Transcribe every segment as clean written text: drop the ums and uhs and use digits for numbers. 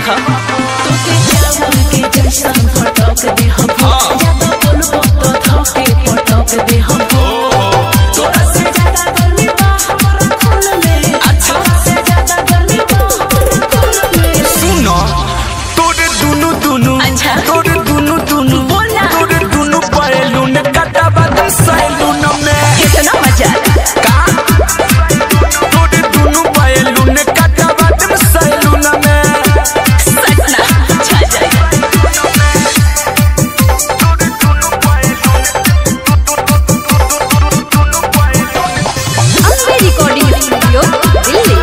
देखा तो के चावल के जैसा फटक दे हम ज्यादा बोलबो तो धके पटक दे हम तोरा से ज्यादा गर्मी बा हमारा खून में अच्छा से ज्यादा गर्मी बा हमारा खून में सुनो तोरे दुनु अच्छा तोरे दुनु बोला तोरे दुनु पहलू ने काटा बात सैलून में कितना मजा का तोरे दुनु पहलू ने काटा बात सैलून में सटना छा जाए Ambe recording studio Delhi.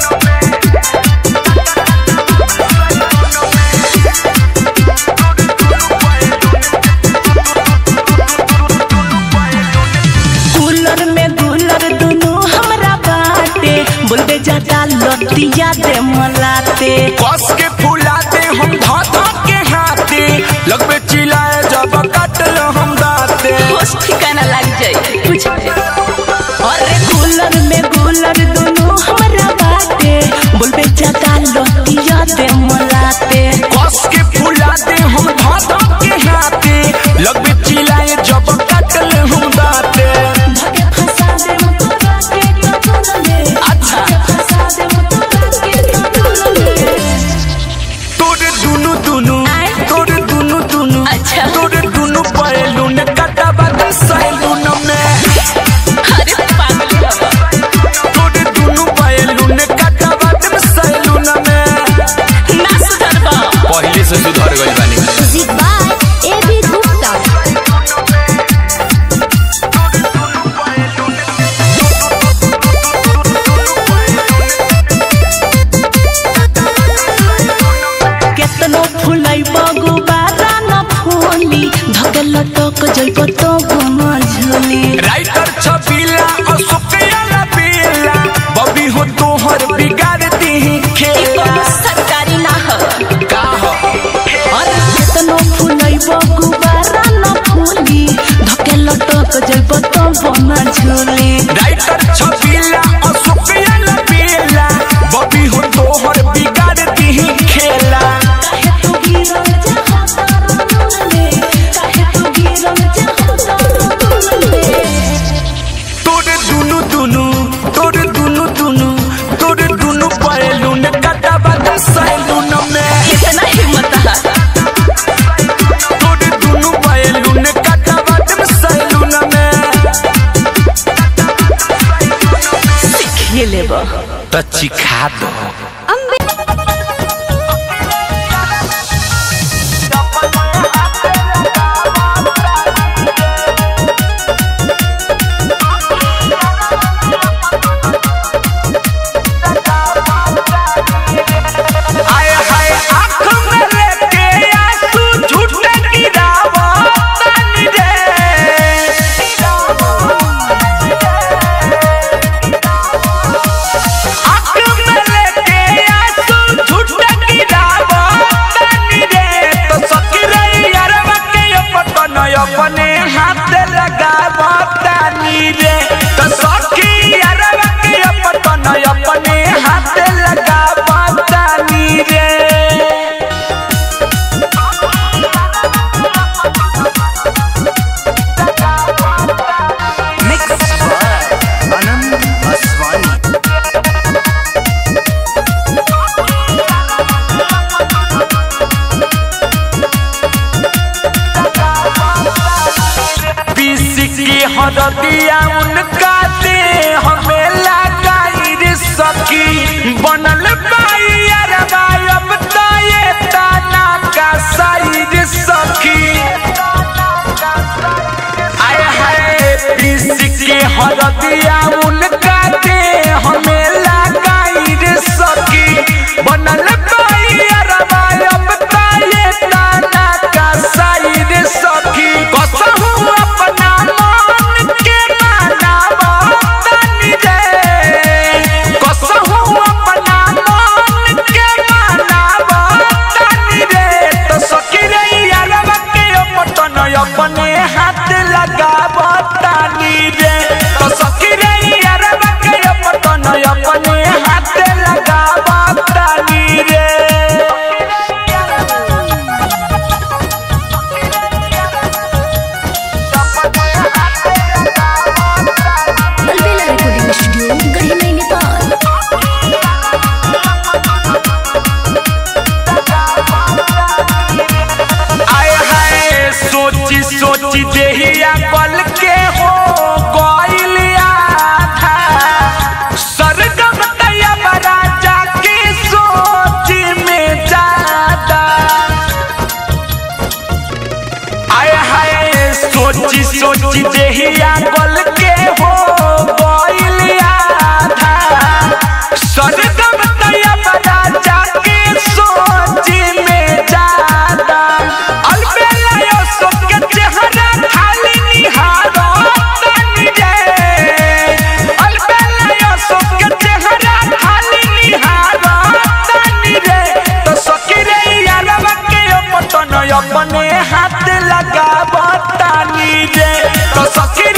Cooler में गुलर दुनु हमरा बाटे बोलबे ज्यादा लतिया दे मलाते कस के फुलाते हम धाता के हाथे लगबे चिल्लाए जब काटल हम दाते होश ठिकाना लग जाए कुछ अरे कूलर में गुलर दुनु हमरा बाटे बोलबे ज्यादा लतिया दे मलाते कस के फुलाते हम धाता के हाथे लगबे चिल्लाए जब काटल हम दाते धके फंसा दे तोरा के कतल में अच्छा फंसा दे तोरा के कतल में तोरे दुनु तोरे दुनु अच्छा तोरे दुनु पहलू ने काटा बात सैलून में अरे पागल बाबा तोरे दुनु पहलू ने काटा बात सैलून में ना सुधरबा पहले से सुधर गई बानी म्यूजिक बाय एबी गुप्ता। केतनो फुलाई गुबारा न फूली धके लटक जइब तो घुमा झोली राइटर छपीला अशोकया पीला बबी हो तोहर बिगाड़ दी खेला कोनो सरकारी ना हो का हो अरे केतनो फुलाई गुबारा न फूली धके लटक जइब तो घुमा झोली राइटर छपीला अशोकया पीला बबी हो तोहर बिगाड़ दी खेला काहे तू गिरल जहां तारा में काहे तू गिरल जहां तारा में तोरे दुनु तोरे दुनु पहलू ने काटा बात सैलून में कितना हिम्मत है तोरे दुनु पहलू ने काटा बात सैलून में सीखिए लेबो तो चिखा दो आए हाय आँख में लेके आंसू झूठे गिरावा तानी रे आँख में लेके आंसू झूठे गिरावा तानी रे तो सकी रही यारवा के पटन अपने हाथ लगावा तानी रे तो सकी यारवा के पटन अपने हाथ लगावा तानी रे पीस की हरदिया उनका दे हमें लगाई रे सखी बनल बाई अरबा अब तो ये ताना का साई रे सखी आए हाय पीस की हरदिया उनका दे हमें लगाई रे सखी बनल बाई अरबा अब तो ये ताना का साई रे सखी कसहु अपना मन के मानावा तानी रे कसहु अपना मन के मानावा तानी रे तो सखी रे यारवा के पटन अपने हाथ लगावा तानी रे तो सखी रे सोची देहिया गल के हो गइल आधा सरगम तैया बजा जाके सोची में ज्यादा अलबेला यो सबके चेहरा खाली निहारो तनी रे अलबेला यो सबके चेहरा खाली निहारो तनी रे तो सखी रे यारवा के अपने हाथ लगावतानी रे तो सखी